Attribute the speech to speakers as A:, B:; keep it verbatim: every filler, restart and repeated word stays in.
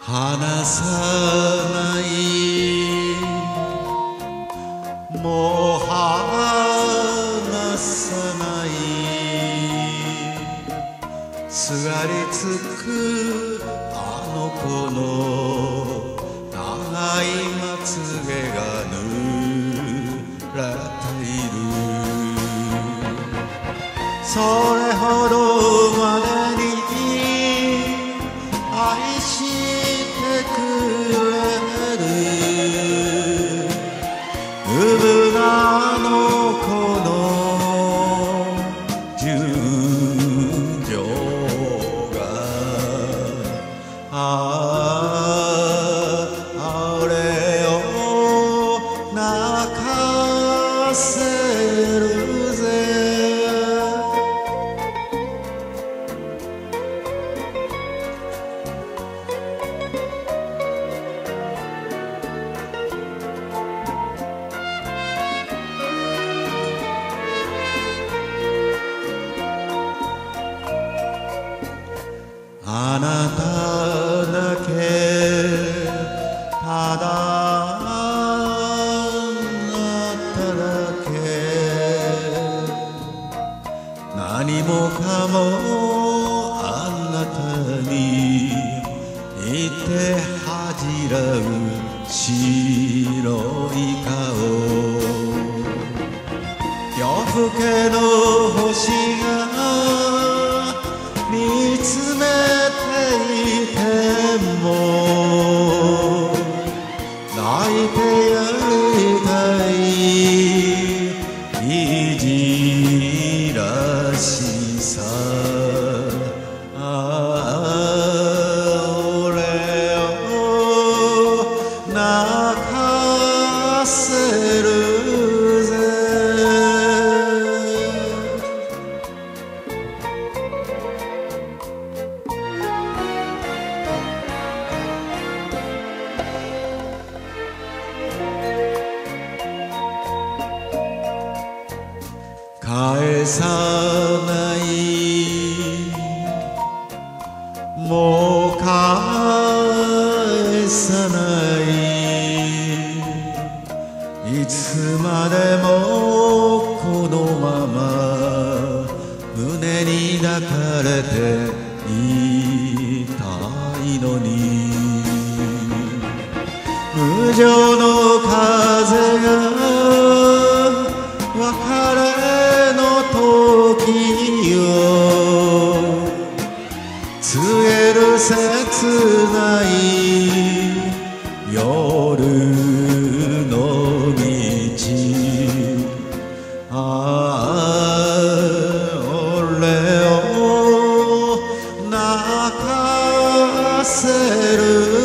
A: 離さないもう離さないすがりつくあの子の長いまつげが濡れているそれほどまでに愛してくれるうぶなの子の純情がああれを泣かせるぜあなただけただあなただけ何もかもあなたにいて恥じらう白い顔夜更けの星が見つめていても泣いてやりたいいじらしさああ俺を泣かせるぜ返さないもう返さないいつまでもこのまま胸に抱かれていたいのに無情の風が別れの時を告げる切ない夜の道ああ俺を泣かせる